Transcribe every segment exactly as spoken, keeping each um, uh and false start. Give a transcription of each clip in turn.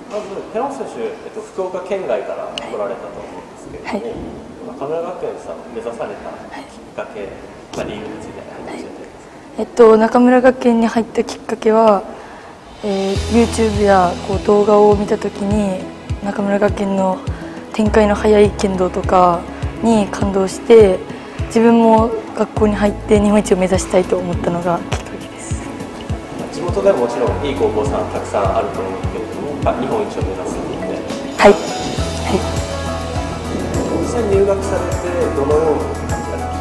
まず寺本選手、えっと、福岡県外から来られたと思うんですけれども、はい、中村学園さんを目指されたきっかけ、まあ、理由について教えてください。 えっと、中村学園に入ったきっかけは、えー、YouTube やこう動画を見たときに中村学園の展開の速い剣道とかに感動して、自分も学校に入って日本一を目指したいと思ったのがきっかけです。 地元でももちろんいい高校さんたくさんあると思うけれども、日本一を目指すので、 はい、はい、 実際入学されてどのように感じられました？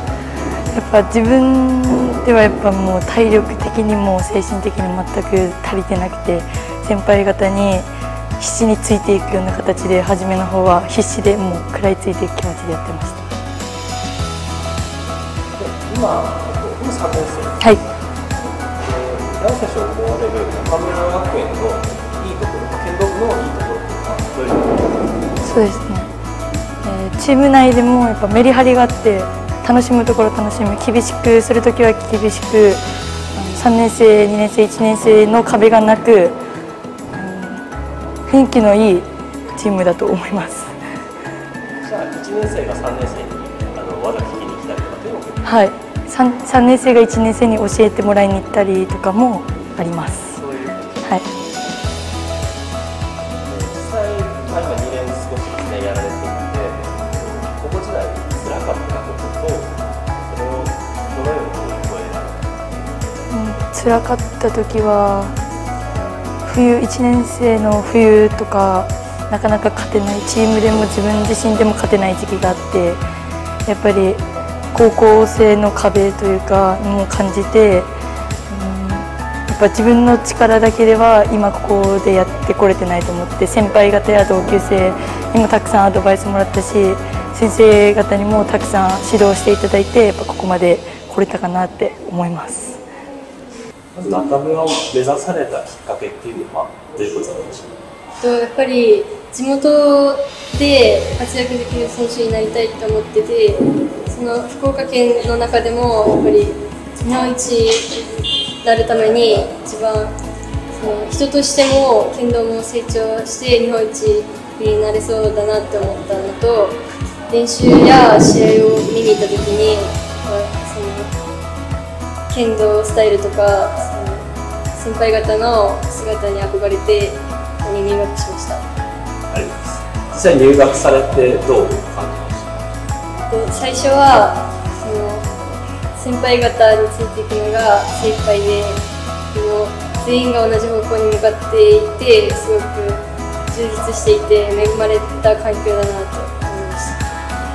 やっぱ自分ではやっぱもう体力的にも精神的に全く足りてなくて、先輩方に必死についていくような形で初めの方は必死でもう食らいついていく気持ちでやってました。 今、今さんねん生。 はい。 山選手を思われる中村学園のいいところ、剣道部のいいところとか、どういうところ？ そうですね。えー、チーム内でもやっぱメリハリがあって、楽しむところ楽しむ、厳しくするときは厳しく、さんねん生、にねん生、いちねん生の壁がなく、雰囲気のいいチームだと思います。 じゃあいちねん生がさんねん生にあの技聞きに来たりとかっていうのも？ はい、3, 3年生がいちねん生に教えてもらいに行ったりとかもあります。 そういう、 はい。 実際、まあ、今にねん少しですねやられていて、高校時代辛かったことと、それをどのように乗り越えられた？ うん、辛かった時は冬いちねん生の冬とかなかなか勝てない、チームでも自分自身でも勝てない時期があって、やっぱり高校生の壁というかも感じて、うん、やっぱ自分の力だけでは今ここでやってこれてないと思って、先輩方や同級生にもたくさんアドバイスもらったし、先生方にもたくさん指導していただいて、やっぱここまで来れたかなって思います。 まず中村を目指されたきっかけっていうのはどういうことなんでしょうか？ やっぱり地元で活躍できる選手になりたいと思ってて、その福岡県の中でもやっぱり日本一になるために一番その人としても剣道も成長して日本一になれそうだなって思ったのと、練習や試合を見に行った時にその剣道スタイルとかその先輩方の姿に憧れてここに入学しました。 ありがとうございます。実際入学されてどう感じました？ 最初はその先輩方についていくのが精一杯で、でも全員が同じ方向に向かっていて、すごく充実していて恵まれた環境だなと思いました。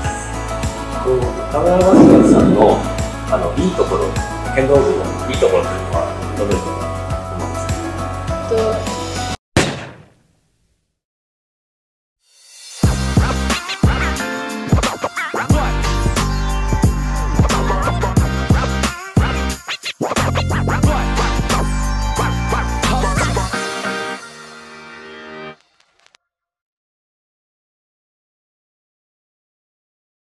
中村学園さんのあのいいところ、剣道部のいいところというのはどのように思いますか？